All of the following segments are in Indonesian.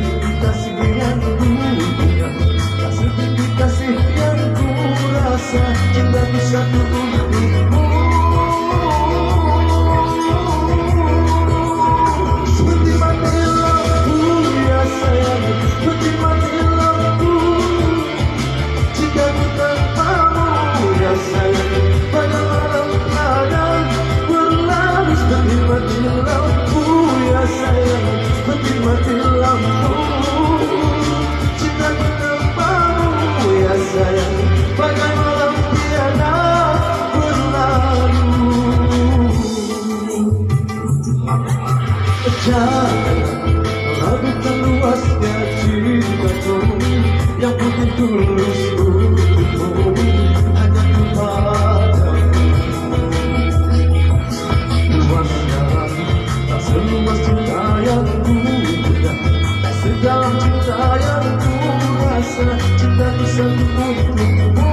kasih yang ku punya, tak seperti kasih yang ku rasa. Cintaku satu untukmu. Seperti mati lampu ya sayang, seperti mati lampu. Jika ku tanpamu ya sayang, pada malam ada berlalu. Seperti mati lampu ya sayang, seperti mati lampu. Jika ku tanpamu ya sayang, pada malam tiada berlalu. Jangan ragukan luasnya cintaku yang putih tulus untukmu, hanya kepadamu. Luasnya tak seluas cinta yang ku punya, tak sedalam cinta yang ku rasa. Cintaku satu untukmu.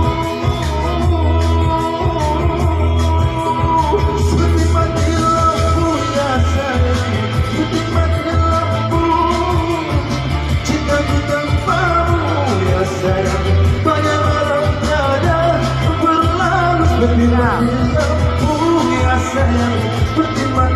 Seperti mati lampu ya sayang, seperti mati lampu. Jika ku tanpamu ya sayang, banyak malam tiada berlalu. Seperti mati lampu ya sayang, seperti mati